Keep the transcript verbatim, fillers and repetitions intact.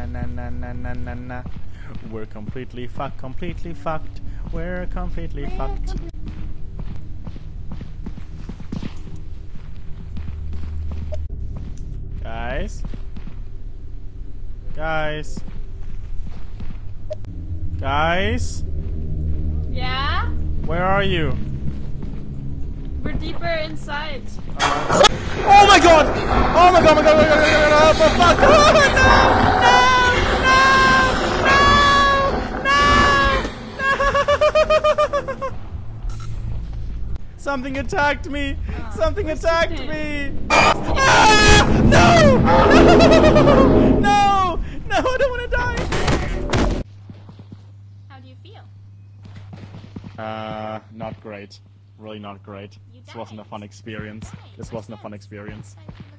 na na na na na na na. We're completely fucked, completely fucked. We're completely fucked. Guys? Guys? Guys? Yeah? Where are you? We're deeper inside. Oh my god! Oh my god, my god, my god, my god, my god, oh fuck! Oh, no! No! No! No! No! Something attacked me! Oh, Something attacked okay. me! Ah! No! No! No! No, I don't want to die! How do you feel? Uh, not great. Really not great. You This wasn't a died. fun experience. You died. This wasn't a fun experience. Thank you.